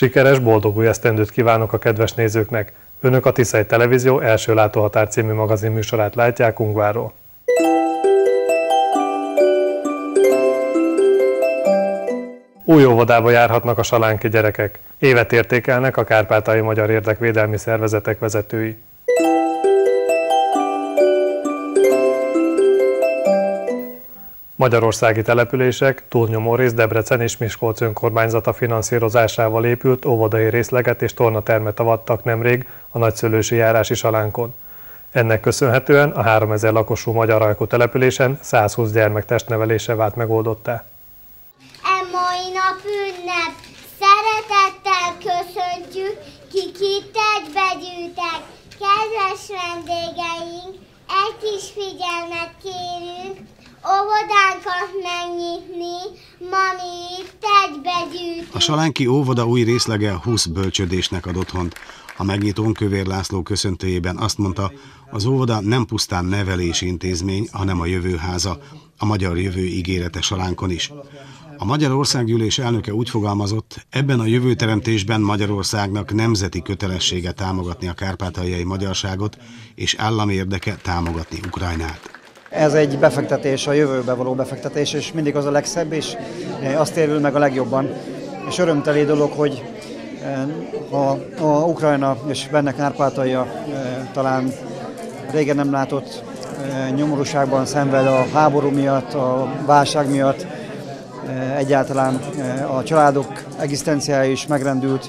Sikeres, boldog új esztendőt kívánok a kedves nézőknek! Önök a Tiszai Televízió első Látóhatár című magazinműsorát látják Ungvárról. Új óvodába járhatnak a salánki gyerekek. Évet értékelnek a kárpátaljai magyar érdekvédelmi szervezetek vezetői. Magyarországi települések túlnyomó rész Debrecen és Miskolc önkormányzata finanszírozásával épült óvodai részleget és tornatermet avattak nemrég a nagyszőlősi járási salánkon. Ennek köszönhetően a 3000 lakosú magyar ajkú településen 120 gyermek testnevelése vált megoldottá. Mai nap ünnep, szeretettel köszöntjük, kik itt egybegyűltek. Kedves vendégeink, egy kis figyelmet kérünk, óvodánkat megnyitni, ma mi itt egybegyűltünk. A salánki óvoda új részlege 20 bölcsödésnek ad otthont. A megnyitón Kövér László köszöntőjében azt mondta, az óvoda nem pusztán nevelési intézmény, hanem a jövőháza, a magyar jövő ígérete salánkon is. A Magyar Országgyűlés elnöke úgy fogalmazott, ebben a jövőteremtésben Magyarországnak nemzeti kötelessége támogatni a kárpátaljai magyarságot, és állami érdeke támogatni Ukrajnát. Ez egy befektetés, a jövőbe való befektetés, és mindig az a legszebb, és azt térül meg a legjobban. És örömteli dolog, hogy a Ukrajna és benne Kárpátalja talán régen nem látott nyomorúságban szenved a háború miatt, a válság miatt, egyáltalán a családok egzisztenciája is megrendült.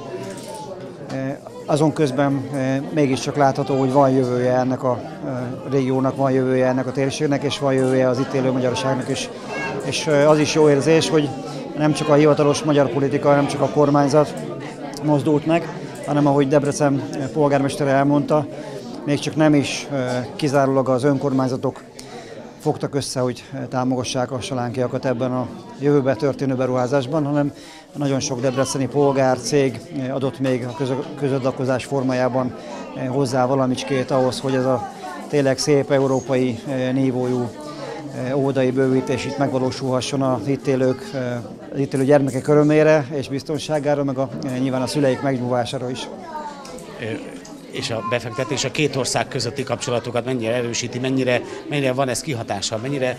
Azon közben mégiscsak látható, hogy van jövője ennek a régiónak, van jövője ennek a térségnek, és van jövője az itt élő magyarságnak is. És az is jó érzés, hogy nem csak a hivatalos magyar politika, nem csak a kormányzat mozdult meg, hanem ahogy Debrecen polgármestere elmondta, még csak nem is kizárólag az önkormányzatok fogtak össze, hogy támogassák a salánkiakat ebben a jövőben történő beruházásban, hanem nagyon sok debreceni polgár, cég adott még a közadakozás formájában hozzá valamicskét ahhoz, hogy ez a tényleg szép európai nívójú óvodai bővítés itt megvalósulhasson az itt élő gyermekek örömére és biztonságára, meg nyilván a szüleik megnyugvására is. És a befektetés a két ország közötti kapcsolatokat mennyire erősíti, mennyire van ez kihatással, mennyire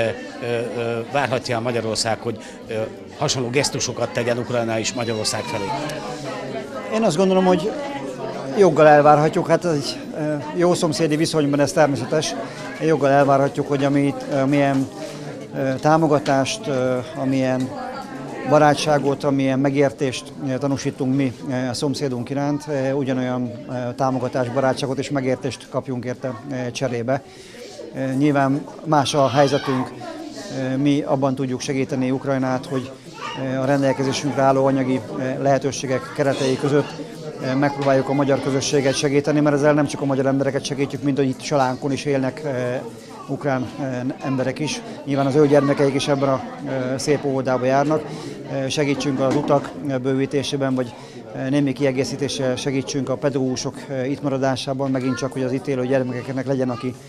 várhatja Magyarország, hogy hasonló gesztusokat tegyen Ukrajna is Magyarország felé? Én azt gondolom, hogy joggal elvárhatjuk, hát egy jó szomszédi viszonyban ez természetes, joggal elvárhatjuk, hogy amilyen támogatást, amilyen barátságot, amilyen megértést tanúsítunk mi a szomszédunk iránt, ugyanolyan támogatást, barátságot és megértést kapjunk érte cserébe. Nyilván más a helyzetünk, mi abban tudjuk segíteni Ukrajnát, hogy a rendelkezésünkre álló anyagi lehetőségek keretei között megpróbáljuk a magyar közösséget segíteni, mert ezzel nem csak a magyar embereket segítjük, mint hogy itt salánkon is élnek ukrán emberek is. Nyilván az ő gyermekeik is ebben a szép óvodába járnak. Segítsünk az utak bővítésében, vagy némi kiegészítéssel segítsünk a pedagógusok itt maradásában, megint csak, hogy az itt élő gyermekeknek legyen,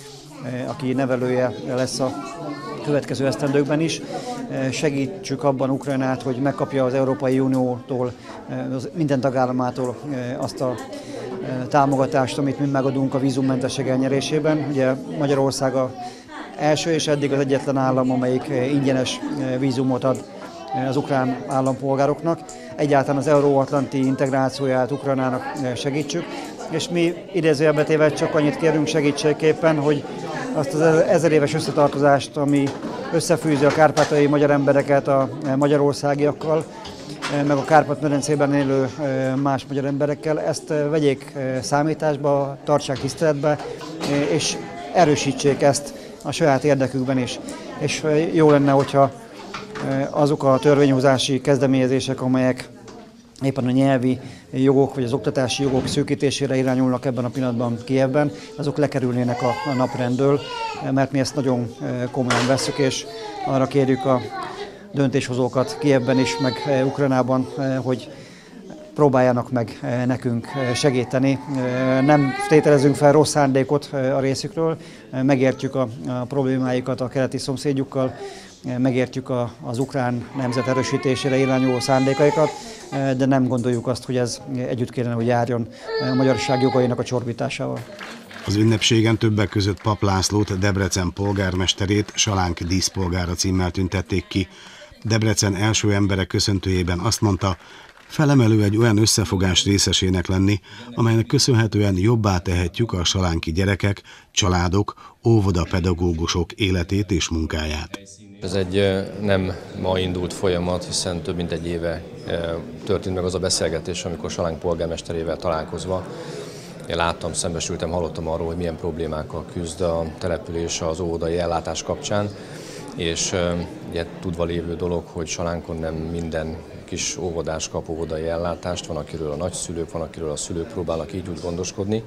aki nevelője lesz a következő esztendőkben is. Segítsük abban Ukrajnát, hogy megkapja az Európai Uniótól, minden tagállamától azt a támogatást, amit mi megadunk a vízummentesség elnyerésében. Ugye Magyarország az első és eddig az egyetlen állam, amelyik ingyenes vízumot ad az ukrán állampolgároknak. Egyáltalán az euróatlanti integrációját Ukrajnának segítsük, és mi idézőjelbe téve csak annyit kérünk segítségképpen, hogy azt az 1000 éves összetartozást, ami összefűzi a kárpátaljai magyar embereket a magyarországiakkal, meg a Kárpát-medencében élő más magyar emberekkel, ezt vegyék számításba, tartsák tiszteletbe, és erősítsék ezt a saját érdekükben is. És jó lenne, hogyha azok a törvényhozási kezdeményezések, amelyek éppen a nyelvi jogok vagy az oktatási jogok szűkítésére irányulnak ebben a pillanatban Kijevben, azok lekerülnének a naprendről, mert mi ezt nagyon komolyan vesszük, és arra kérjük a döntéshozókat Kijevben is, meg Ukrajnában, hogy próbáljanak meg nekünk segíteni. Nem tételezünk fel rossz szándékot a részükről, megértjük a problémáikat a keleti szomszédjukkal, megértjük az ukrán nemzet erősítésére irányuló szándékaikat, de nem gondoljuk azt, hogy ez együtt kellene, hogy járjon a magyarság jogainak a csorbításával. Az ünnepségen többek között Pap Lászlót, Debrecen polgármesterét Salánk díszpolgára címmel tüntették ki. Debrecen első emberek köszöntőjében azt mondta, felemelő egy olyan összefogás részesének lenni, amelynek köszönhetően jobbá tehetjük a salánki gyerekek, családok, óvodapedagógusok életét és munkáját. Ez egy nem ma indult folyamat, hiszen több mint egy éve történt meg az a beszélgetés, amikor Salánk polgármesterével találkozva én láttam, szembesültem, hallottam arról, hogy milyen problémákkal küzd a település az óvodai ellátás kapcsán, és ugye tudva lévő dolog, hogy Salánkon nem minden kis óvodás kap óvodai ellátást, van akiről a nagyszülők, van akiről a szülők próbálnak így úgy gondoskodni,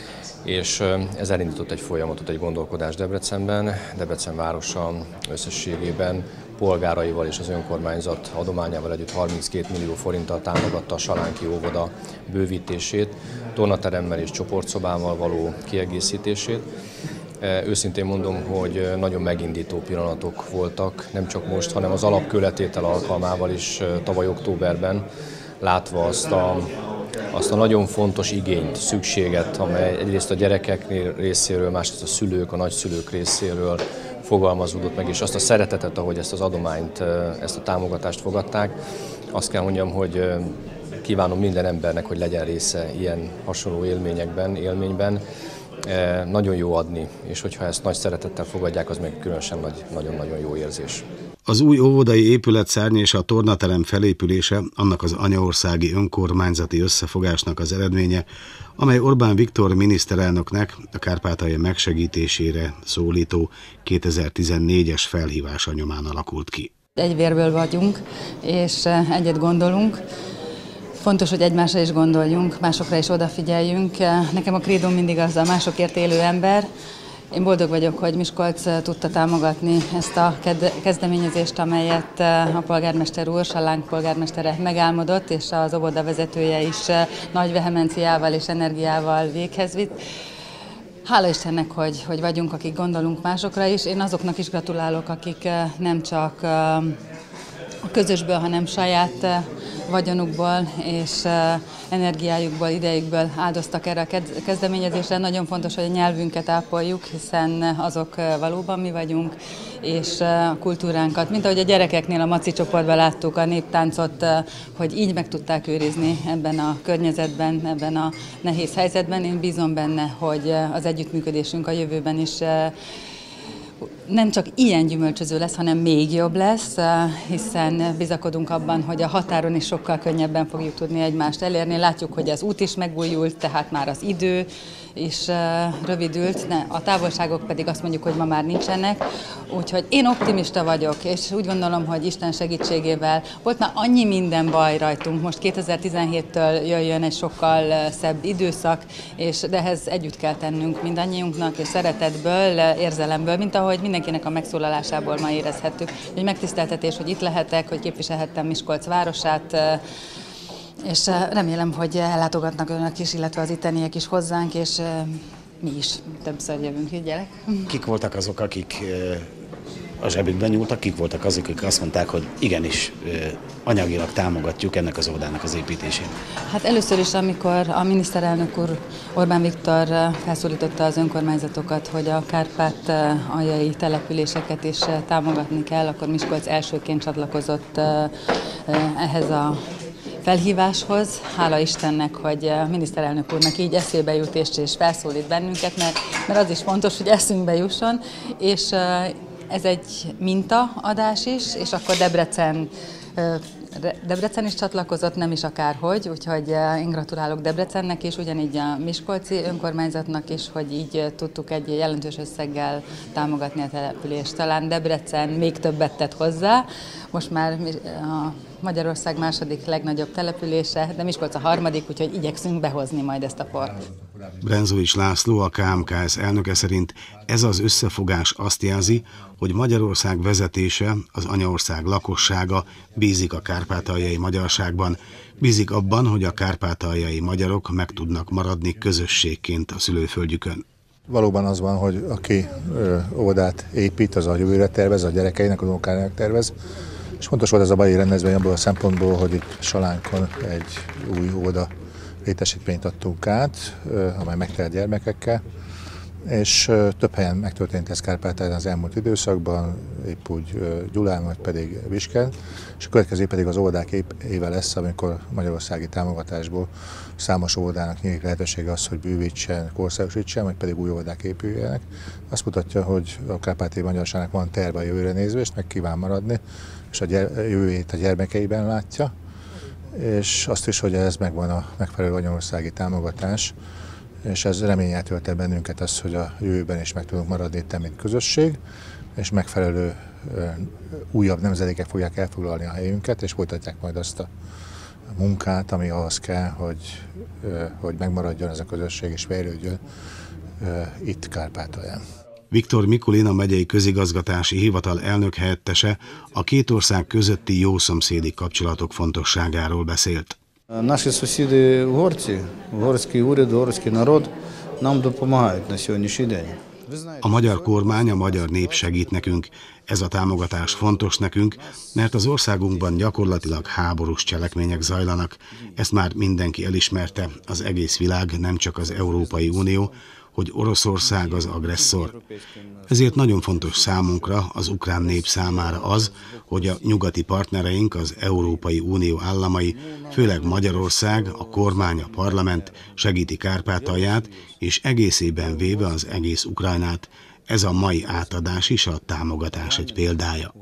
és ez elindított egy folyamatot, egy gondolkodást Debrecenben, Debrecen városa összességében polgáraival és az önkormányzat adományával együtt 32 millió forinttal támogatta a salánki óvoda bővítését, tornateremmel és csoportszobával való kiegészítését. Őszintén mondom, hogy nagyon megindító pillanatok voltak, nem csak most, hanem az alapkőletétel alkalmával is tavaly októberben, látva azt a nagyon fontos igényt, szükséget, amely egyrészt a gyerekek részéről, másrészt a szülők, a nagyszülők részéről fogalmazódott meg, és azt a szeretetet, ahogy ezt az adományt, ezt a támogatást fogadták. Azt kell mondjam, hogy kívánom minden embernek, hogy legyen része ilyen hasonló élményben. Nagyon jó adni, és hogyha ezt nagy szeretettel fogadják, az meg különösen nagyon-nagyon jó érzés. Az új óvodai épületszárny és a tornaterem felépülése annak az anyaországi önkormányzati összefogásnak az eredménye, amely Orbán Viktor miniszterelnöknek a Kárpátalja megsegítésére szólító 2014-es felhívása nyomán alakult ki. Egy vérből vagyunk, és egyet gondolunk. Fontos, hogy egymásra is gondoljunk, másokra is odafigyeljünk. Nekem a krédóm mindig az a másokért élő ember. Én boldog vagyok, hogy Miskolc tudta támogatni ezt a kezdeményezést, amelyet a polgármester úr, Salánk polgármestere megálmodott, és az óvoda vezetője is nagy vehemenciával és energiával véghez vitt. Hála Istennek, hogy vagyunk, akik gondolunk másokra is. Én azoknak is gratulálok, akik nem csak a közösből, hanem saját vagyonukból és energiájukból, idejükből áldoztak erre a kezdeményezésre. Nagyon fontos, hogy a nyelvünket ápoljuk, hiszen azok valóban mi vagyunk, és a kultúránkat, mint ahogy a gyerekeknél a Maci csoportban láttuk a néptáncot, hogy így meg tudták őrizni ebben a környezetben, ebben a nehéz helyzetben. Én bízom benne, hogy az együttműködésünk a jövőben is nem csak ilyen gyümölcsöző lesz, hanem még jobb lesz, hiszen bizakodunk abban, hogy a határon is sokkal könnyebben fogjuk tudni egymást elérni. Látjuk, hogy az út is megújult, tehát már az idő is rövidült, a távolságok pedig azt mondjuk, hogy ma már nincsenek. Úgyhogy én optimista vagyok, és úgy gondolom, hogy Isten segítségével volt már annyi minden baj rajtunk. Most 2017-től jöjjön egy sokkal szebb időszak, de ehhez együtt kell tennünk mindannyiunknak, és szeretetből, érzelemből, mint ahogy mindenkinek a megszólalásából ma érezhettük. Hogy megtiszteltetés, hogy itt lehetek, hogy képviselhettem Miskolc városát, és remélem, hogy ellátogatnak önök is, illetve az itteniek is hozzánk, és mi is többször jövünk, így gyerek. Kik voltak azok, akik a zsebükben nyúltak, kik voltak azok, akik azt mondták, hogy igenis anyagilag támogatjuk ennek az óvodának az építését? Hát először is, amikor a miniszterelnök úr, Orbán Viktor felszólította az önkormányzatokat, hogy a kárpátaljai településeket is támogatni kell, akkor Miskolc elsőként csatlakozott ehhez a felhíváshoz. Hála Istennek, hogy a miniszterelnök úrnak így eszébe jut és felszólít bennünket, mert az is fontos, hogy eszünkbe jusson, és ez egy mintaadás is, és akkor Debrecen is csatlakozott, nem is akárhogy, úgyhogy én gratulálok Debrecennek is, ugyanígy a miskolci önkormányzatnak is, hogy így tudtuk egy jelentős összeggel támogatni a települést. Talán Debrecen még többet tett hozzá, most már a Magyarország második legnagyobb települése, de Miskolc a harmadik, úgyhogy igyekszünk behozni majd ezt a port. Brenzovics László, a KMKS elnöke szerint ez az összefogás azt jelzi, hogy Magyarország vezetése, az anyaország lakossága bízik a kárpátaljai magyarságban, bízik abban, hogy a kárpátaljai magyarok meg tudnak maradni közösségként a szülőföldjükön. Valóban az van, hogy aki óvodát épít, az a jövőre tervez, a gyerekeinek, az unokájának tervez. És fontos volt ez a mai rendezvény abból a szempontból, hogy itt Salánkon egy új óvoda létesítményt adtunk át, amely megtelt gyermekekkel. És több helyen megtörtént ez Kárpátalján az elmúlt időszakban, épp úgy Gyulán, vagy pedig Visken, és a következő pedig az óvodák éve lesz, amikor magyarországi támogatásból számos óvodának nyílik lehetősége az, hogy bővítsen, korszerűsítsen, vagy pedig új óvodák épüljenek. Azt mutatja, hogy a kárpátaljai magyarságnak van terve a jövőre nézve, és meg kíván maradni, és a jövőjét a gyermekeiben látja, és azt is, hogy ez megvan a megfelelő anyaországi támogatás, és ez reményel tölt el bennünket az, hogy a jövőben is meg tudunk maradni itt, mint közösség, és megfelelő újabb nemzedékek fogják elfoglalni a helyünket, és folytatják majd azt a munkát, ami ahhoz kell, hogy megmaradjon ez a közösség és fejlődjön itt Kárpátalján. Viktor Mikulin, a megyei közigazgatási hivatal elnök helyettese a két ország közötti jószomszédi kapcsolatok fontosságáról beszélt. Наші сусіди угорці, угорський уряд, угорський народ нам допомагають на сьогоднішній день. A magyar kormány, a magyar nép segít nekünk. Ez a támogatás fontos nekünk, mert az országunkban gyakorlatilag háborús cselekmények zajlanak. Ezt már mindenki elismerte, az egész világ, nem csak az Európai Unió, hogy Oroszország az agresszor. Ezért nagyon fontos számunkra, az ukrán nép számára az, hogy a nyugati partnereink, az Európai Unió államai, főleg Magyarország, a kormány, a parlament segíti Kárpátalját, és egészében véve az egész Ukrajnát. Ez a mai átadás is a támogatás egy példája.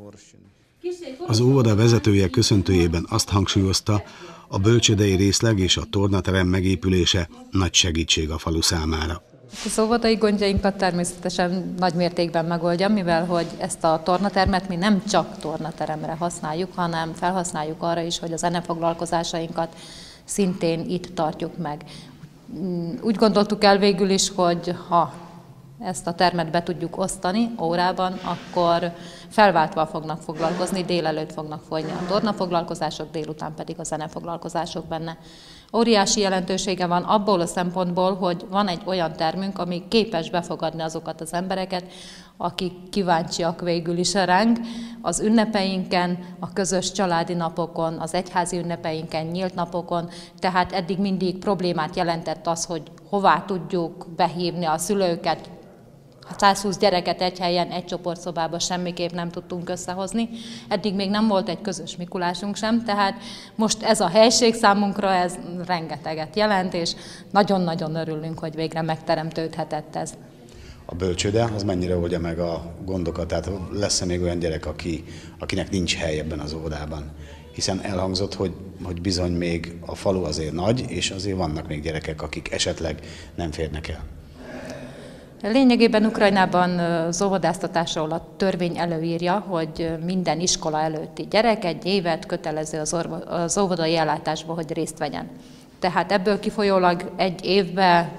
Az óvoda vezetője köszöntőjében azt hangsúlyozta, a bölcsődei részleg és a tornaterem megépülése nagy segítség a falu számára. Az óvodai gondjainkat természetesen nagy mértékben megoldja, mivel hogy ezt a tornatermet mi nem csak tornateremre használjuk, hanem felhasználjuk arra is, hogy a zenefoglalkozásainkat szintén itt tartjuk meg. Úgy gondoltuk el végül is, hogy ha ezt a termet be tudjuk osztani órában, akkor felváltva fognak foglalkozni, délelőtt fognak folyni a tornafoglalkozások, délután pedig a zenefoglalkozások benne. Óriási jelentősége van abból a szempontból, hogy van egy olyan termünk, ami képes befogadni azokat az embereket, akik kíváncsiak végül is ránk az ünnepeinken, a közös családi napokon, az egyházi ünnepeinken, nyílt napokon, tehát eddig mindig problémát jelentett az, hogy hová tudjuk behívni a szülőket. 120 gyereket egy helyen, egy csoportszobába semmiképp nem tudtunk összehozni. Eddig még nem volt egy közös Mikulásunk sem, tehát most ez a helység számunkra, ez rengeteget jelent, és nagyon-nagyon örülünk, hogy végre megteremtődhetett ez. A bölcsőde az mennyire oldja meg a gondokat? Tehát lesz-e még olyan gyerek, akinek nincs hely ebben az óvodában? Hiszen elhangzott, hogy bizony még a falu azért nagy, és azért vannak még gyerekek, akik esetleg nem férnek el. Lényegében Ukrajnában az óvodáztatásról a törvény előírja, hogy minden iskola előtti gyerek egy évet kötelező az óvodai ellátásba, hogy részt vegyen. Tehát ebből kifolyólag egy évben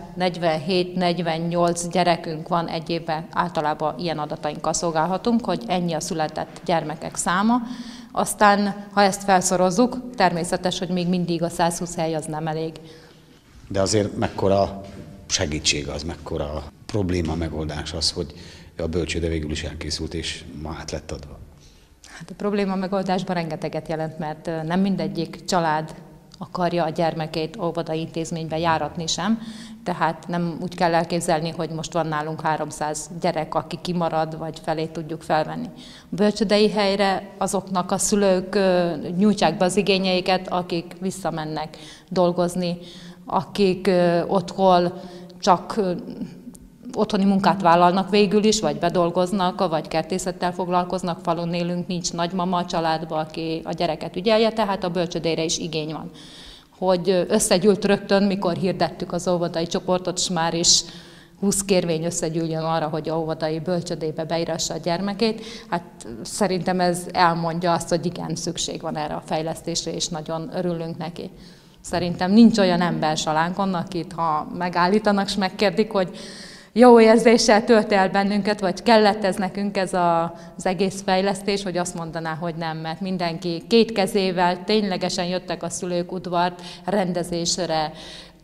47-48 gyerekünk van egy évben, általában ilyen adatainkkal szolgálhatunk, hogy ennyi a született gyermekek száma. Aztán, ha ezt felszorozzuk, természetes, hogy még mindig a 120 hely az nem elég. De azért mekkora segítség az, mekkora probléma megoldás az, hogy a bölcsőde végül is elkészült és ma át lett adva? Hát a probléma megoldásban rengeteget jelent, mert nem mindegyik család akarja a gyermekét óvodai intézménybe járatni sem, tehát nem úgy kell elképzelni, hogy most van nálunk 300 gyerek, aki kimarad, vagy felét tudjuk felvenni. A bölcsődei helyre azoknak a szülők nyújtsák be az igényeiket, akik visszamennek dolgozni, akik otthon csak otthoni munkát vállalnak végül is, vagy bedolgoznak, vagy kertészettel foglalkoznak, falun élünk, nincs nagymama a családban, aki a gyereket ügyelje, tehát a bölcsödére is igény van. Hogy összegyűlt rögtön, mikor hirdettük az óvodai csoportot, és már is 20 kérvény összegyűljön arra, hogy a óvodai bölcsödébe beírassa a gyermekét, hát szerintem ez elmondja azt, hogy igen, szükség van erre a fejlesztésre, és nagyon örülünk neki. Szerintem nincs olyan ember Salánkon, akit ha megállítanak, és megkérdik, hogy jó érzéssel tölt el bennünket, vagy kellett ez nekünk ez az egész fejlesztés, hogy azt mondaná, hogy nem, mert mindenki két kezével ténylegesen jöttek a szülők udvart rendezésre,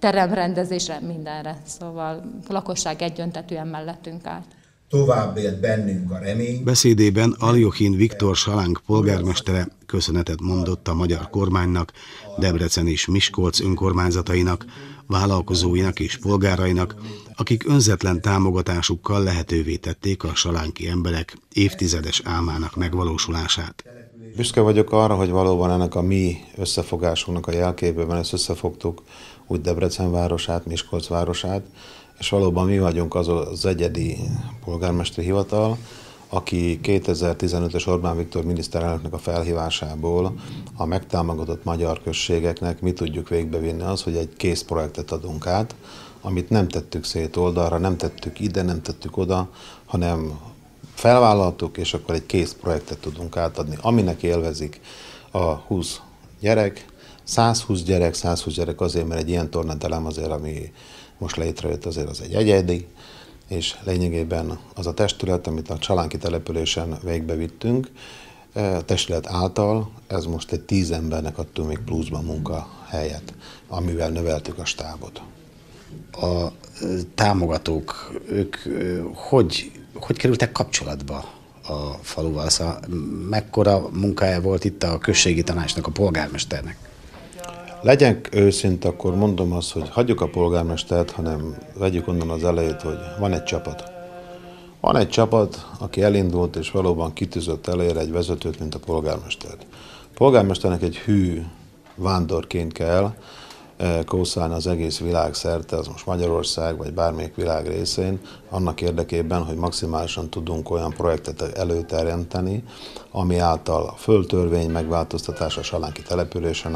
teremrendezésre, mindenre. Szóval a lakosság egyöntetűen mellettünk állt. Tovább élt bennünk a remény. Beszédében Aljochin Viktor Salánk polgármestere köszönetet mondott a magyar kormánynak, Debrecen és Miskolc önkormányzatainak, vállalkozóinak és polgárainak, akik önzetlen támogatásukkal lehetővé tették a salánki emberek évtizedes álmának megvalósulását. Büszke vagyok arra, hogy valóban ennek a mi összefogásunknak a jelképében ezt összefogtuk úgy Debrecen városát, Miskolc városát, és valóban mi vagyunk az egyedi polgármesteri hivatal, aki 2015-ös Orbán Viktor miniszterelnöknek a felhívásából a megtámogatott magyar községeknek mi tudjuk végbevinni az, hogy egy kész projektet adunk át, amit nem tettük szét oldalra, nem tettük ide, nem tettük oda, hanem felvállaltuk, és akkor egy kész projektet tudunk átadni, aminek élvezik a 20 gyerek, 120 gyerek azért, mert egy ilyen tornaterem azért, ami most létrejött, azért az egy egyedi, és lényegében az a testület, amit a csalánki településen végbevittünk, a testület által, ez most egy 10 embernek adtunk még pluszban munkahelyet, amivel növeltük a stábot. A támogatók, ők hogy kerültek kapcsolatba a faluval? Szóval mekkora munkája volt itt a községi tanácsnak, a polgármesternek? Legyek őszinte, akkor mondom azt, hogy hagyjuk a polgármestert, hanem vegyük onnan az elejét, hogy van egy csapat. Van egy csapat, aki elindult és valóban kitűzött elejére egy vezetőt, mint a polgármestert. A polgármesternek egy hű vándorként kell kószálni az egész világ szerte, az most Magyarország vagy bármelyik világ részén, annak érdekében, hogy maximálisan tudunk olyan projektet előteremteni, ami által a földtörvény megváltoztatása a salánki településen,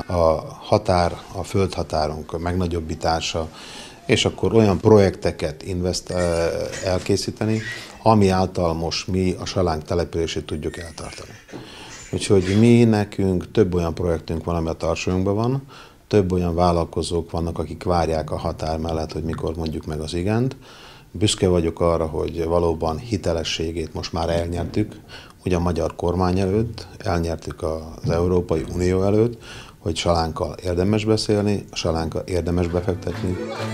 a földhatárunk megnagyobbítása, és akkor olyan projekteket elkészíteni, ami által most mi a salánk települését tudjuk eltartani. Úgyhogy nekünk több olyan projektünk van, ami a tarsolyunkban van, több olyan vállalkozók vannak, akik várják a határ mellett, hogy mikor mondjuk meg az igent. Büszke vagyok arra, hogy valóban hitelességét most már elnyertük, ugye a magyar kormány előtt, elnyertük az Európai Unió előtt, hogy Salánkkal érdemes beszélni, Salánkkal érdemes befektetni.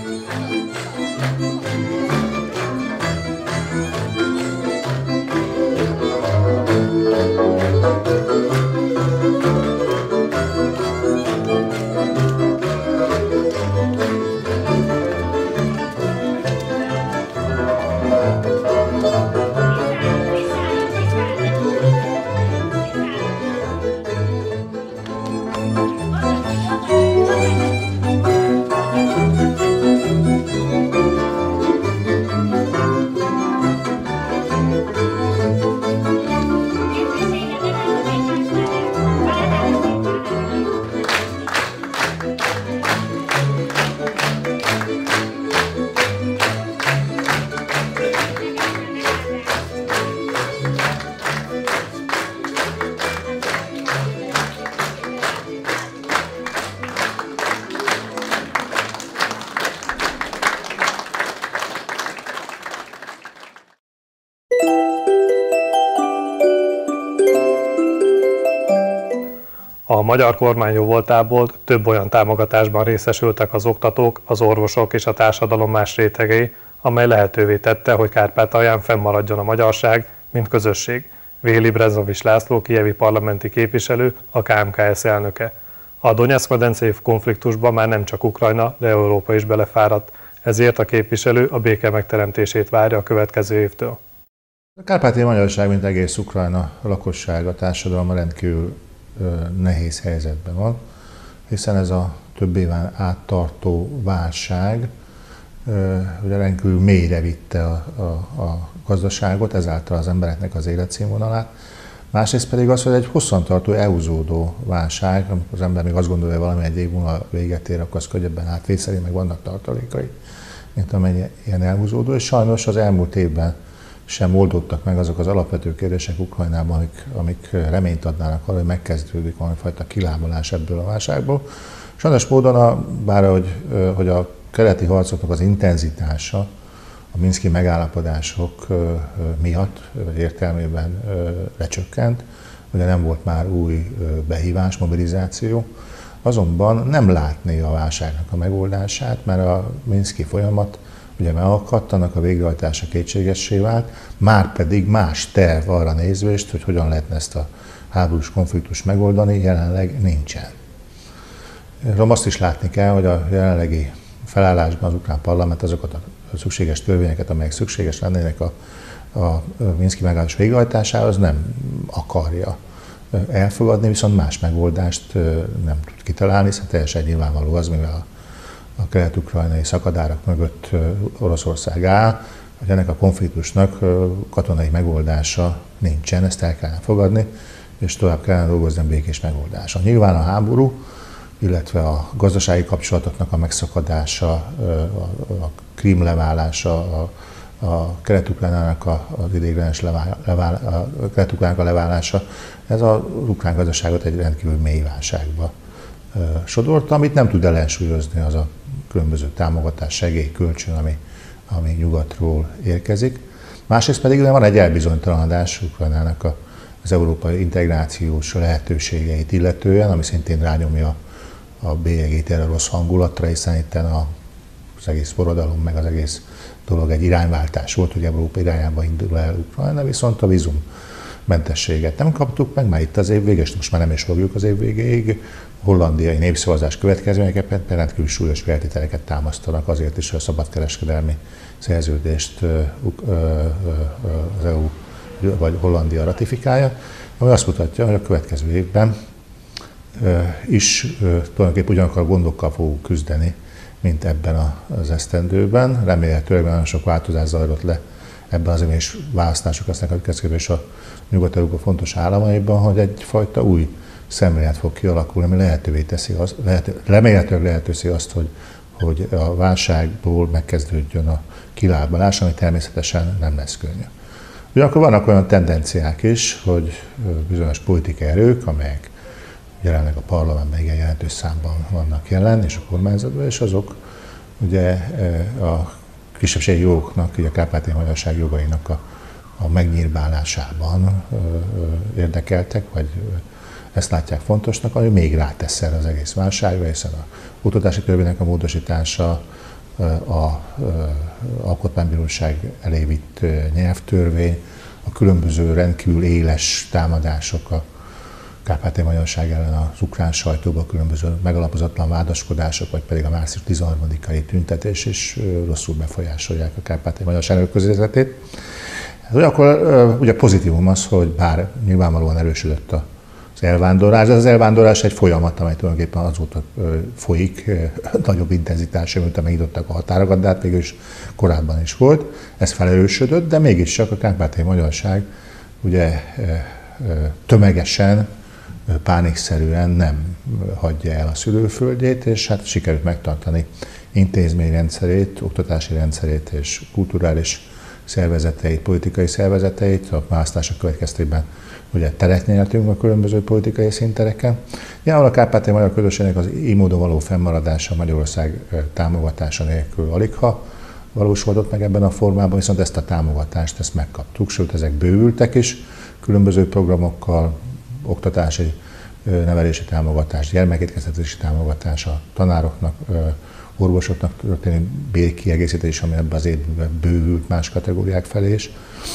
A magyar kormány jóvoltából több olyan támogatásban részesültek az oktatók, az orvosok és a társadalom más rétegei, amely lehetővé tette, hogy Kárpátalján fennmaradjon a magyarság, mint közösség. Véli Brezovics László kijevi parlamenti képviselő, a KMKS elnöke. A Donetszk-medencei konfliktusban már nem csak Ukrajna, de Európa is belefáradt, ezért a képviselő a béke megteremtését várja a következő évtől. A kárpátaljai magyarság, mint egész Ukrajna lakossága, társadalma rendkívül nehéz helyzetben van, hiszen ez a több éven áttartó válság ugye rendkívül mélyre vitte a gazdaságot, ezáltal az embereknek az életszínvonalát. Másrészt pedig az, hogy egy hosszantartó elhúzódó válság, amikor az ember még azt gondolja, hogy valami egy év múlva véget ér, akkor az könnyebben átvészeli, meg vannak tartalékai, mint amennyi ilyen elhúzódó, és sajnos az elmúlt évben sem oldottak meg azok az alapvető kérdések Ukrajnában, amik reményt adnának arra, hogy megkezdődik valamifajta kilábalás ebből a válságból. Sajnos módon, bár hogy a keleti harcoknak az intenzitása a minszki megállapodások miatt, vagy értelmében lecsökkent, ugye nem volt már új behívás, mobilizáció, azonban nem látni a válságnak a megoldását, mert a minszki folyamat ugye megakadt, annak a végrehajtása kétségessé vált, már pedig más terv arra nézvést, hogy hogyan lehetne ezt a háborús konfliktust megoldani, jelenleg nincsen. Azt is látni kell, hogy a jelenlegi felállásban az ukrán parlament azokat a szükséges törvényeket, amelyek szükséges lennének a minszki megállapodás végrehajtásához, nem akarja elfogadni, viszont más megoldást nem tud kitalálni, hiszen teljesen nyilvánvaló az, mivel a kelet-ukrajnai szakadárak mögött Oroszország áll, hogy ennek a konfliktusnak katonai megoldása nincsen, ezt el kellene fogadni, és tovább kellene dolgozni a békés megoldása. Nyilván a háború, illetve a gazdasági kapcsolatoknak a megszakadása, a Krím leválása, a kelet-ukránának az ideiglenes leválása, ez az ukrán gazdaságot egy rendkívül mély válságba sodorta, amit nem tud ellensúlyozni az a különböző támogatás, segély, kölcsön, ami nyugatról érkezik. Másrészt pedig van egy elbizonytalanodás Ukrajnának az európai integrációs lehetőségeit illetően, ami szintén rányomja a bélyegét erre rossz hangulatra, hiszen itt az egész forradalom, meg az egész dolog egy irányváltás volt, hogy Európa irányába indul el Ukrajna, viszont a vízummentességet nem kaptuk meg, már itt az év végén, és most már nem is fogjuk az év végéig. Hollandiai népszavazás következményeképpen rendkívül súlyos feltételeket támasztanak azért is, hogy a szabadkereskedelmi szerződést az EU vagy Hollandia ratifikálja, ami azt mutatja, hogy a következő évben is tulajdonképpen ugyanakkor a gondokkal fogunk küzdeni, mint ebben az esztendőben. Remélhetőleg nagyon sok változás zajlott le ebben az éves választások lesznek a következő és a Nyugat-Európa fontos államaiban, hogy egyfajta új szemlélet fog kialakulni, ami lehetővé teszi azt, remélhetőleg lehetőség azt, hogy a válságból megkezdődjön a kilábalás, ami természetesen nem lesz könnyű. Ugyanakkor vannak olyan tendenciák is, hogy bizonyos politikai erők, amelyek jelenleg a parlamentben igen jelentős számban vannak jelen, és a kormányzatban, és azok ugye a kisebbségi jogoknak, a kárpátaljai magyarság jogainak a megnyírbálásában érdekeltek, vagy ezt látják fontosnak, ami még rátesz erre az egész válságra, hiszen a oktatási törvénynek a módosítása, a alkotmánybíróság elé vitt nyelvtörvény, a különböző rendkívül éles támadások a kárpátaljai magyarság ellen az ukrán sajtóban, különböző megalapozatlan vádaskodások, vagy pedig a március 13-ai tüntetés is rosszul befolyásolják a kárpátaljai magyarság közéletét. Akkor ugye pozitívum az, hogy bár nyilvánvalóan erősödött az elvándorlás, az elvándorlás egy folyamat, amely tulajdonképpen azóta folyik nagyobb intenzitással, mint megnyitották a határokat, de hát mégis korábban is volt. Ez felerősödött, de mégiscsak a kárpátaljai magyarság ugye tömegesen, pánikszerűen nem hagyja el a szülőföldjét, és hát sikerült megtartani intézményrendszerét, oktatási rendszerét és kulturális szervezeteit, politikai szervezeteit. A választások következtében ugye teret nyertünk a különböző politikai színtereken. Nyilván a kárpátaljai magyar közösségnek az így módon való fennmaradása Magyarország támogatása nélkül aligha valósulhatott meg ebben a formában, viszont ezt a támogatást ezt megkaptuk, sőt ezek bővültek is különböző programokkal, oktatási, nevelési támogatás, gyermekétkeztetési támogatás, a tanároknak, orvosoknak történő bérkiegészítés, ami ebben az évben bővült más kategóriák felé is.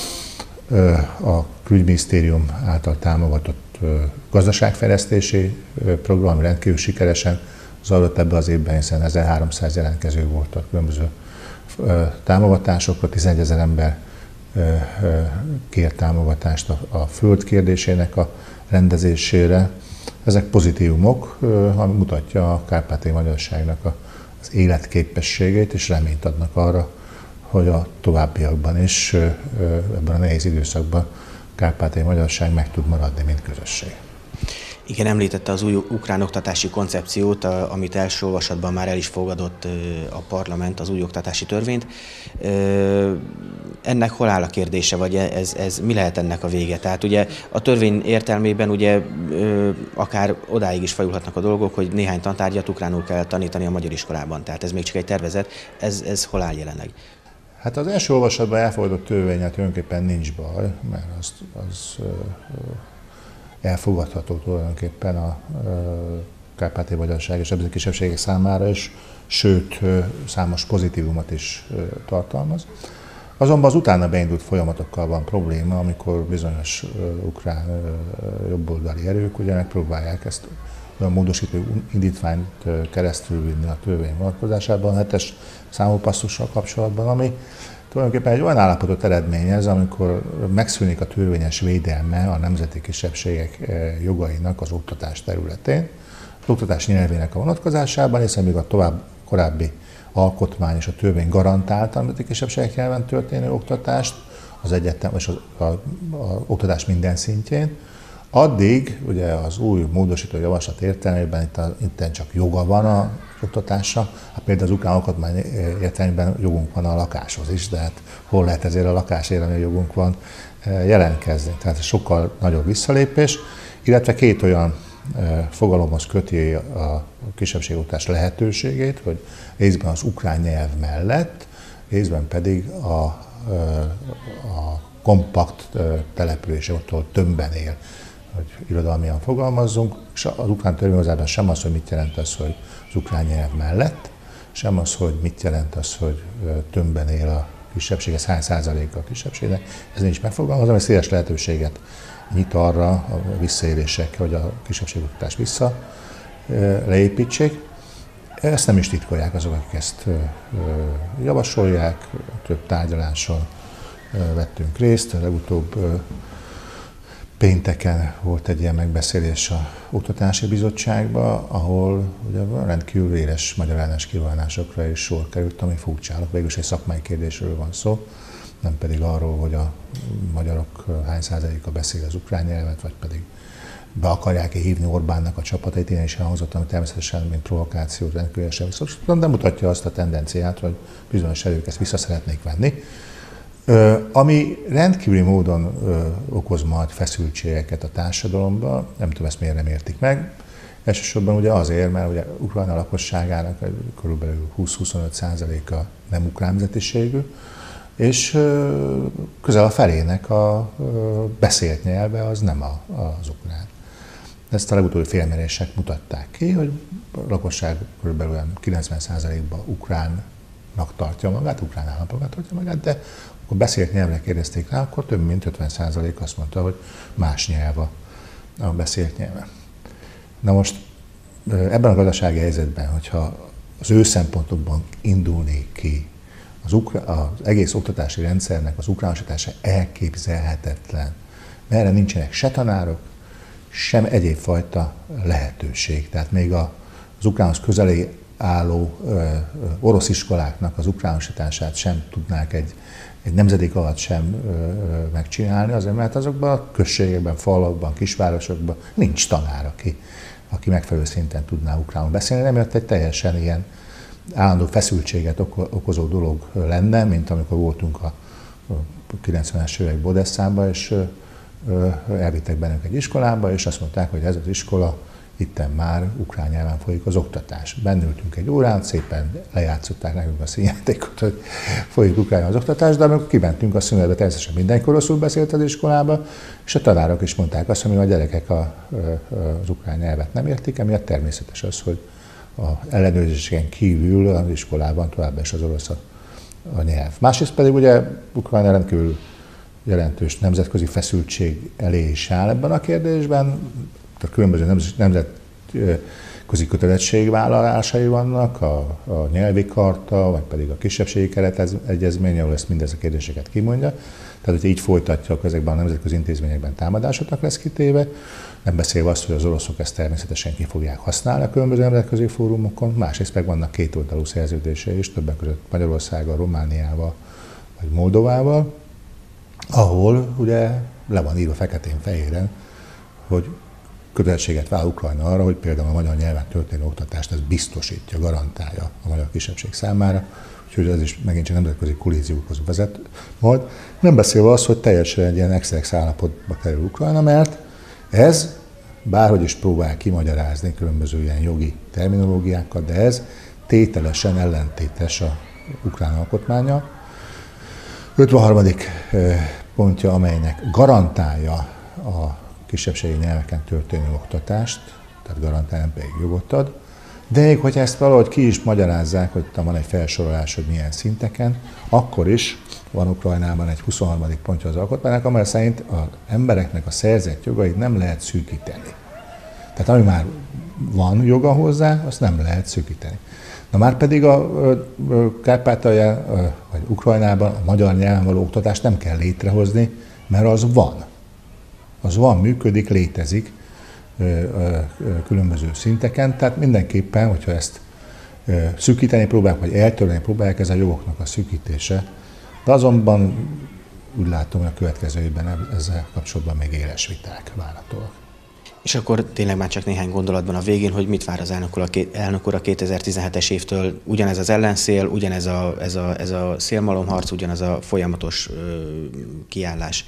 A külügyminisztérium által támogatott gazdaságfejlesztési program, ami rendkívül sikeresen zajlott ebben az évben, hiszen 1300 jelentkező volt a különböző támogatásokra, 11 000 ember kért támogatást a föld kérdésének a rendezésére. Ezek pozitívumok, ami mutatja a kárpátaljai magyarságnak az életképességét, és reményt adnak arra, hogy a továbbiakban is, ebben a nehéz időszakban kárpátaljai magyarság meg tud maradni, mint közösség. Igen, említette az új ukrán oktatási koncepciót, amit első olvasatban már el is fogadott a parlament, az új oktatási törvényt. Ennek hol áll a kérdése, vagy ez mi lehet ennek a vége? Tehát ugye a törvény értelmében ugye akár odáig is fajulhatnak a dolgok, hogy néhány tantárgyat ukránul kell tanítani a magyar iskolában. Tehát ez még csak egy tervezet. Ez hol áll jelenleg? Hát az első olvasatban elfogadott törvényet tulajdonképpen nincs baj, mert az elfogadható tulajdonképpen a kárpátaljai magyarság és ebből a kisebbségek számára is, sőt, számos pozitívumot is tartalmaz. Azonban az utána beindult folyamatokkal van probléma, amikor bizonyos ukrán jobboldali erők ugye megpróbálják ezt a módosító indítványt keresztül vinni a törvény vonatkozásában, 7-es számú passzussal kapcsolatban, ami tulajdonképpen egy olyan állapotot eredményez, amikor megszűnik a törvényes védelme a nemzeti kisebbségek jogainak az oktatás területén, az oktatás nyelvének a vonatkozásában, hiszen még a korábbi alkotmány és a törvény garantálta a nemzeti kisebbségek nyelven történő oktatást, az egyetem és az oktatás minden szintjén. Addig ugye az új módosító javaslat értelmében itt csak joga van az oktatásra, például az ukrán alkotmány értelmében jogunk van a lakáshoz is, de hát hol lehet ezért a lakásért, ami jogunk van jelentkezni. Tehát sokkal nagyobb visszalépés, illetve két olyan fogalomhoz köti a kisebbségoktatás lehetőségét, hogy részben az ukrán nyelv mellett, részben pedig a kompakt települése, ott tömbben él, hogy irodalmian fogalmazzunk, és az ukrán törvényhozásban sem az, hogy mit jelent az, hogy az ukrán nyelv mellett, sem az, hogy mit jelent az, hogy tömbben él a kisebbség, ez hány százaléka a kisebbségnek, ez nincs megfogalmazva, mert széles lehetőséget nyit arra a visszaélések, hogy a kisebbségoktatást leépítsék. Ezt nem is titkolják azok, akik ezt javasolják, több tárgyaláson vettünk részt, legutóbb pénteken volt egy ilyen megbeszélés az Oktatási Bizottságban, ahol ugye rendkívül éles magyarellenes kívánásokra is sor került, ami furcsálok. Végülis egy szakmai kérdésről van szó, nem pedig arról, hogy a magyarok hány százaléka beszél az ukrán nyelvet, vagy pedig be akarják-e hívni Orbánnak a csapatait. Én is elhangzott, ami természetesen, mint provokációt rendkívülesen visszaosítom, de mutatja azt a tendenciát, hogy bizonyos erők ezt vissza szeretnék venni. Ami rendkívüli módon okoz majd feszültségeket a társadalomban, nem tudom, ezt miért nem értik meg. Elsősorban ugye azért, mert ugye Ukrajna lakosságának körülbelül 20-25%-a nem ukrán nemzetiségű, és közel a felének a beszélt nyelve az nem az ukrán. Ezt a legutóbbi felmérések mutatták ki, hogy a lakosság körülbelül 90%-ban ukránnak tartja magát, ukrán állampolgár tartja magát, de akkor beszélt nyelvre kérdezték rá, akkor több mint 50% azt mondta, hogy más nyelv a beszélt nyelve. Na most ebben a gazdasági helyzetben, hogyha az ő szempontokban indulnék ki, az egész oktatási rendszernek az ukránosítása elképzelhetetlen, mert erre nincsenek se tanárok, sem egyéb fajta lehetőség. Tehát még az ukránhoz közeli álló orosz iskoláknak az ukránosítását sem tudnák egy nemzedék alatt sem megcsinálni, azért mert azokban a községekben, falvakban, kisvárosokban nincs tanár, aki megfelelő szinten tudná ukránul beszélni, emiatt egy teljesen ilyen állandó feszültséget okozó dolog lenne, mint amikor voltunk a 90-es évek Odesszában, és elvittek bennünk egy iskolába, és azt mondták, hogy ez az iskola, itten már ukrán nyelven folyik az oktatás. Bennültünk egy órán, szépen lejátszották nekünk a színjátékot, hogy folyik ukrán az oktatás, de amikor kimentünk a szünetbe, természetesen mindenki oroszul beszélt az iskolába, és a tanárok is mondták azt, hogy a gyerekek az ukrán nyelvet nem értik, emiatt természetes az, hogy az ellenőrzésen kívül az iskolában továbbá is az orosz a nyelv. Másrészt pedig ugye Ukrajna rendkívül jelentős nemzetközi feszültség elé is áll ebben a kérdésben, a különböző nemzetközi kötelezettségvállalásai vannak, a nyelvi karta, vagy pedig a kisebbségi keretegyezmény, ahol ezt mindez a kérdéseket kimondja. Tehát, hogyha így folytatja, ezekben a nemzetközi intézményekben támadásoknak lesz kitéve, nem beszélve azt, hogy az oroszok ezt természetesen ki fogják használni a különböző nemzetközi fórumokon, másrészt meg vannak kétoldalú szerződései is, többek között Magyarországgal, Romániával vagy Moldovával, ahol ugye le van írva feketén-fehéren, hogy kötelezettséget vállal Ukrajna arra, hogy például a magyar nyelven történő oktatást ez biztosítja, garantálja a magyar kisebbség számára, úgyhogy ez is megint csak nemzetközi kollíziókhoz vezet majd. Nem beszélve az, hogy teljesen egy ilyen extra állapotba kerül Ukrajna, mert ez, bárhogy is próbál kimagyarázni különböző ilyen jogi terminológiákkal, de ez tételesen ellentétes a ukrán alkotmánnyal. 53. pontja, amelynek garantálja a kisebbségi nyelveken történő oktatást, tehát garantálni pedig jogot ad. De még hogyha ezt valahogy ki is magyarázzák, hogy van egy felsorolás, hogy milyen szinteken, akkor is van Ukrajnában egy 23. pontja az alkotmánynak, amely szerint az embereknek a szerzett jogait nem lehet szűkíteni. Tehát ami már van joga hozzá, azt nem lehet szűkíteni. Na már pedig a Kárpátalján, vagy Ukrajnában a magyar nyelven való oktatást nem kell létrehozni, mert az van. Az van, működik, létezik különböző szinteken, tehát mindenképpen, hogyha ezt szűkíteni próbálják, vagy eltörleni próbálják, ez a jogoknak a szűkítése. De azonban úgy látom, hogy a következő évben ezzel kapcsolatban még éles viták várhatóak. És akkor tényleg már csak néhány gondolatban a végén, hogy mit vár az elnök úr a 2017-es évtől? Ugyanez az ellenszél, ugyanez ez a szélmalomharc, ugyanez a folyamatos kiállás?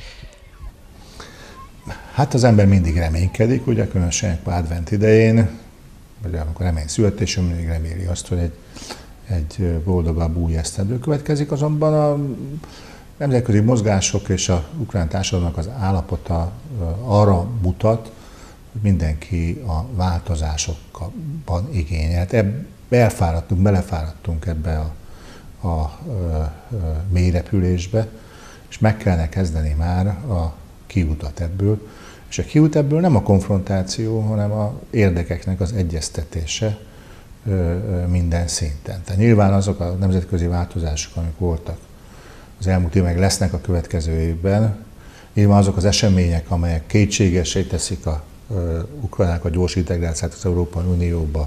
Hát az ember mindig reménykedik, ugye különösen advent idején, vagy amikor remény születésünk, mindig reméli azt, hogy egy boldogabb új esztendő következik, azonban a nemzetközi mozgások és az ukrán társadalomnak az állapota arra mutat, hogy mindenki a változásokban igényelt. Belefáradtunk ebbe a mélyrepülésbe, és meg kellene kezdeni már a kiutat ebből. És a kiút ebből nem a konfrontáció, hanem az érdekeknek az egyeztetése minden szinten. Tehát nyilván azok a nemzetközi változások, amik voltak az elmúlt évben, meg lesznek a következő évben, nyilván azok az események, amelyek kétségessé teszik a Ukrajnának a gyors integrációt az Európai Unióba,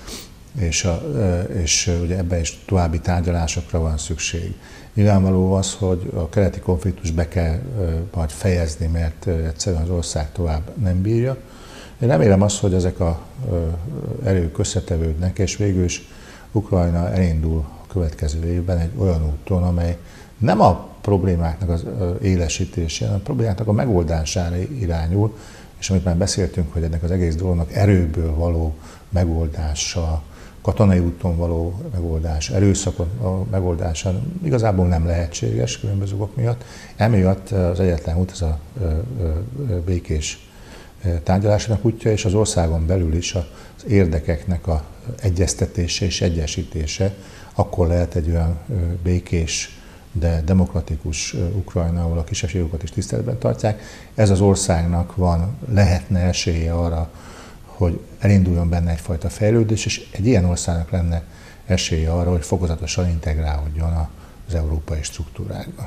és ugye ebben is további tárgyalásokra van szükség. Nyilvánvaló az, hogy a keleti konfliktus be kell majd fejezni, mert egyszerűen az ország tovább nem bírja. Én remélem azt, hogy ezek az erők összetevődnek, és végül is Ukrajna elindul a következő évben egy olyan úton, amely nem a problémáknak az élesítésére, hanem a problémáknak a megoldására irányul, és amit már beszéltünk, hogy ennek az egész dolognak erőből való megoldása, katonai úton való megoldás, erőszakon a megoldása igazából nem lehetséges különböző okok miatt. Emiatt az egyetlen út az a békés tárgyalásnak útja, és az országon belül is az érdekeknek az egyeztetése és egyesítése, akkor lehet egy olyan békés, de demokratikus Ukrajna, ahol a kisebbségokat is tiszteletben tartják. Ez az országnak lehetne esélye arra, hogy elinduljon benne egyfajta fejlődés, és egy ilyen országnak lenne esélye arra, hogy fokozatosan integrálódjon az európai struktúrákba.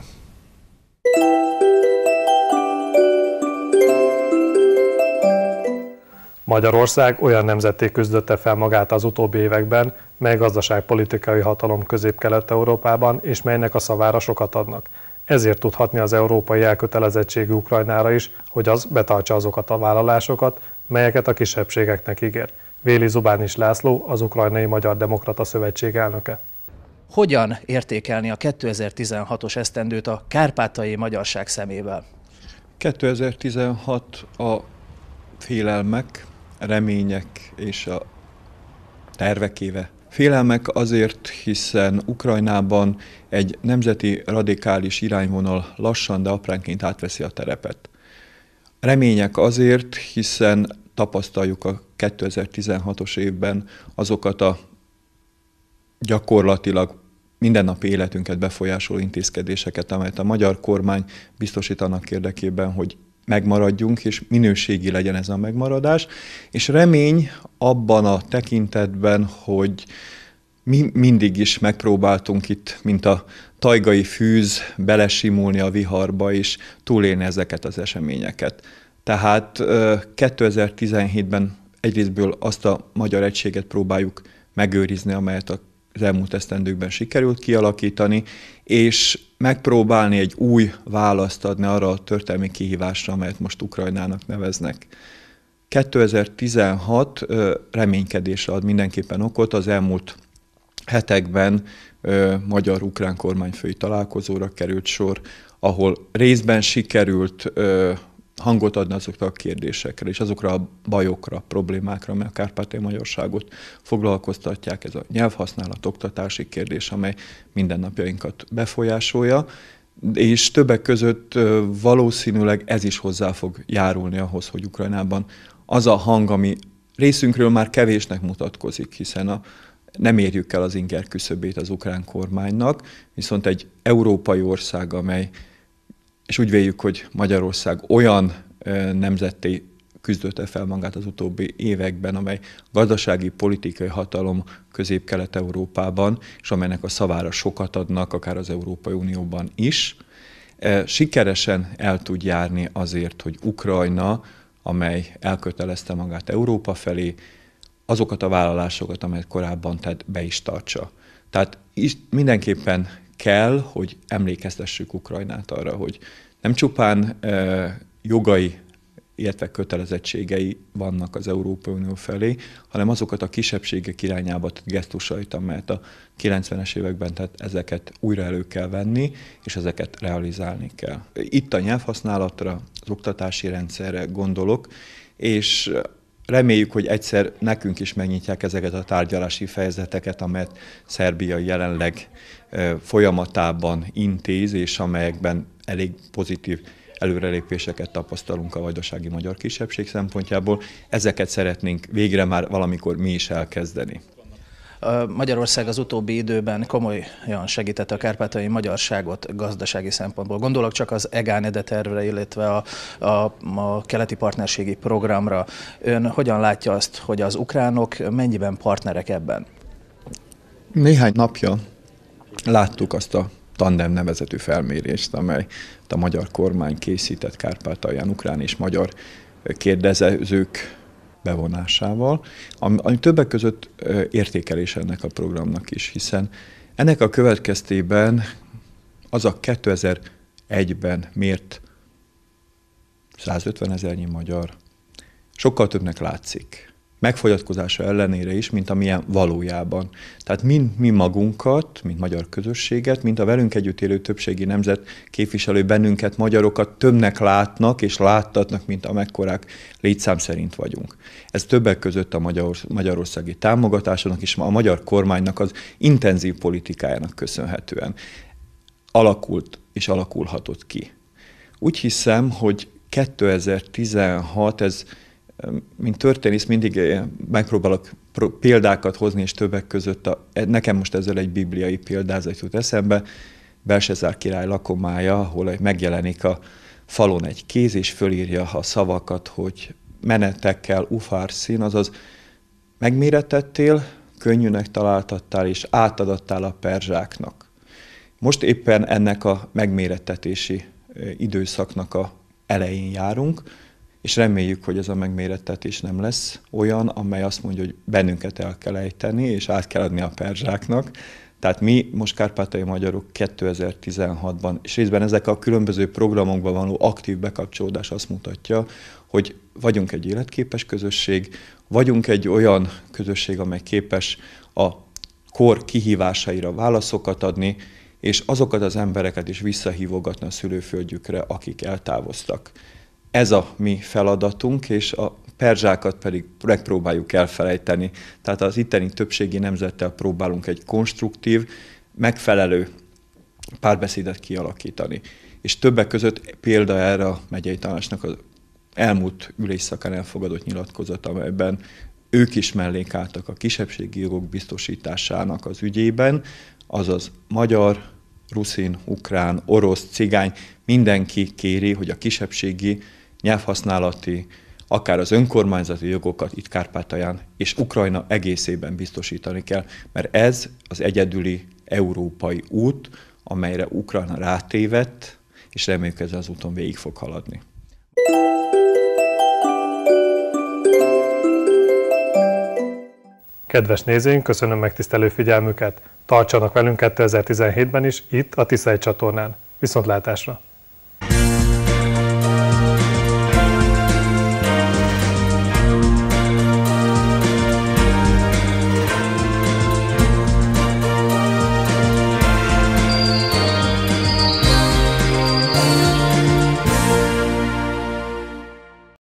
Magyarország olyan nemzetté küzdötte fel magát az utóbbi években, mely gazdaságpolitikai hatalom Közép-Kelet-Európában, és melynek a szavára sokat adnak. Ezért tudhatni az európai elkötelezettségű Ukrajnára is, hogy az betartsa azokat a vállalásokat, melyeket a kisebbségeknek ígér. Véli Zubánis László, az Ukrajnai Magyar Demokrata Szövetség elnöke. Hogyan értékelni a 2016-os esztendőt a kárpátaljai magyarság szemével? 2016 a félelmek, remények és a tervek éve. Félelmek azért, hiszen Ukrajnában egy nemzeti radikális irányvonal lassan, de apránként átveszi a terepet. Remények azért, hiszen tapasztaljuk a 2016-os évben azokat a gyakorlatilag mindennapi életünket befolyásoló intézkedéseket, amelyet a magyar kormány biztosít annak érdekében, hogy megmaradjunk, és minőségi legyen ez a megmaradás, és remény abban a tekintetben, hogy mi mindig is megpróbáltunk itt, mint a tajgai fűz, belesimulni a viharba és túlélni ezeket az eseményeket. Tehát 2017-ben egyrésztből azt a magyar egységet próbáljuk megőrizni, amelyet az elmúlt esztendőkben sikerült kialakítani, és megpróbálni egy új választ adni arra a történelmi kihívásra, amelyet most Ukrajnának neveznek. 2016 reménykedésre ad mindenképpen okot. Az elmúlt hetekben magyar-ukrán kormányfői találkozóra került sor, ahol részben sikerült hangot adni azokra a kérdésekre, és azokra a bajokra, problémákra, amely a kárpátaljai magyarságot foglalkoztatják. Ez a nyelvhasználat, oktatási kérdés, amely mindennapjainkat befolyásolja, és többek között valószínűleg ez is hozzá fog járulni ahhoz, hogy Ukrajnában az a hang, ami részünkről már kevésnek mutatkozik, hiszen nem érjük el az inger küszöbét az ukrán kormánynak, viszont egy európai ország, és úgy véljük, hogy Magyarország olyan nemzetté küzdötte fel magát az utóbbi években, amely gazdasági, politikai hatalom Közép-Kelet-Európában, és amelynek a szavára sokat adnak, akár az Európai Unióban is, sikeresen el tud járni azért, hogy Ukrajna, amely elkötelezte magát Európa felé, azokat a vállalásokat, amelyet korábban tett, be is tartsa. Tehát mindenképpen kell, hogy emlékeztessük Ukrajnát arra, hogy nem csupán jogai, illetve kötelezettségei vannak az Európai Unió felé, hanem azokat a kisebbségek irányába tett gesztusait, amelyet a 90-es években tett, ezeket újra elő kell venni, és ezeket realizálni kell. Itt a nyelvhasználatra, az oktatási rendszerre gondolok, és reméljük, hogy egyszer nekünk is megnyitják ezeket a tárgyalási fejezeteket, amelyet Szerbia jelenleg folyamatában intéz, és amelyekben elég pozitív előrelépéseket tapasztalunk a vajdasági magyar kisebbség szempontjából. Ezeket szeretnénk végre már valamikor mi is elkezdeni. Magyarország az utóbbi időben komolyan segítette a kárpátaljai magyarságot gazdasági szempontból. Gondolok csak az EGÁN-EDE tervre, illetve a keleti partnerségi programra. Ön hogyan látja azt, hogy az ukránok mennyiben partnerek ebben? Néhány napja láttuk azt a Tandem nevezetű felmérést, amely a magyar kormány készített Kárpátalján ukrán és magyar kérdezők bevonásával, ami többek között értékelés ennek a programnak is, hiszen ennek a következtében az a 2001-ben mért 150 000 magyar sokkal többnek látszik. Megfogyatkozása ellenére is, mint amilyen valójában. Tehát mi magunkat, mint magyar közösséget, mint a velünk együtt élő többségi nemzet képviselő bennünket, magyarokat többnek látnak és láttatnak, mint amekkorák létszám szerint vagyunk. Ez többek között a magyarországi támogatásnak és a magyar kormánynak az intenzív politikájának köszönhetően alakult és alakulhatott ki. Úgy hiszem, hogy 2016, ez mint történész mindig megpróbálok példákat hozni, és többek között nekem most ezzel egy bibliai példázat jut eszembe, Belsazár király lakomája, ahol megjelenik a falon egy kéz, és fölírja a szavakat, hogy menetekkel ufárszín, azaz megmérettettél, könnyűnek találtattál, és átadattál a perzsáknak. Most éppen ennek a megmérettetési időszaknak a elején járunk, és reméljük, hogy ez a megmérettetés nem lesz olyan, amely azt mondja, hogy bennünket el kell ejteni, és át kell adni a perzsáknak. Tehát mi most kárpátaljai magyarok 2016-ban, és részben ezek a különböző programokban való aktív bekapcsolódás azt mutatja, hogy vagyunk egy életképes közösség, vagyunk egy olyan közösség, amely képes a kor kihívásaira válaszokat adni, és azokat az embereket is visszahívogatni a szülőföldjükre, akik eltávoztak. Ez a mi feladatunk, és a perzsákat pedig megpróbáljuk elfelejteni. Tehát az itteni többségi nemzettel próbálunk egy konstruktív, megfelelő párbeszédet kialakítani. És többek között példa erre a megyei tanácsnak az elmúlt ülésszakán elfogadott nyilatkozat, amelyben ők is mellék álltak a kisebbségi jogok biztosításának az ügyében, azaz magyar, ruszin, ukrán, orosz, cigány, mindenki kéri, hogy a kisebbségi nyelvhasználati, akár az önkormányzati jogokat itt Kárpátalján és Ukrajna egészében biztosítani kell, mert ez az egyedüli európai út, amelyre Ukrajna rátévedt, és reméljük ezen az úton végig fog haladni. Kedves nézőink, köszönöm megtisztelő figyelmüket! Tartsanak velünk 2017-ben is, itt a Tisza 1 csatornán. Viszontlátásra!